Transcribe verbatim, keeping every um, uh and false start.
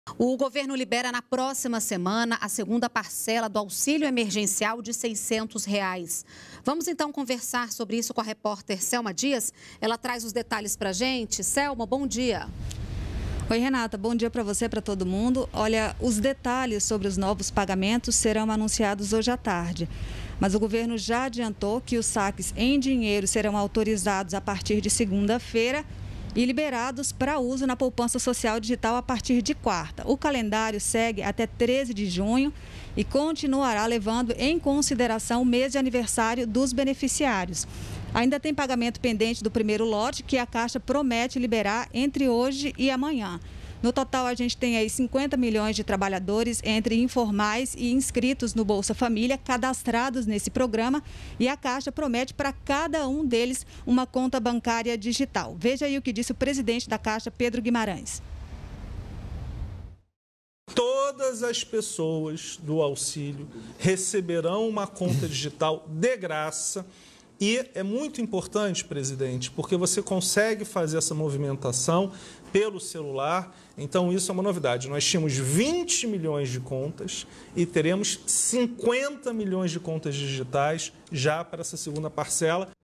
O governo libera na próxima semana a segunda parcela do auxílio emergencial de seiscentos reais. Vamos então conversar sobre isso com a repórter Selma Dias. Ela traz os detalhes para a gente. Selma, bom dia. Oi, Renata. Bom dia para você, para todo mundo. Olha, os detalhes sobre os novos pagamentos serão anunciados hoje à tarde. Mas o governo já adiantou que os saques em dinheiro serão autorizados a partir de segunda-feira e liberados para uso na poupança social digital a partir de quarta. O calendário segue até treze de junho e continuará levando em consideração o mês de aniversário dos beneficiários. Ainda tem pagamento pendente do primeiro lote, que a Caixa promete liberar entre hoje e amanhã. No total, a gente tem aí cinquenta milhões de trabalhadores entre informais e inscritos no Bolsa Família, cadastrados nesse programa, e a Caixa promete para cada um deles uma conta bancária digital. Veja aí o que disse o presidente da Caixa, Pedro Guimarães. Todas as pessoas do auxílio receberão uma conta digital de graça. E é muito importante, presidente, porque você consegue fazer essa movimentação pelo celular. Então, isso é uma novidade. Nós tínhamos vinte milhões de contas e teremos cinquenta milhões de contas digitais já para essa segunda parcela.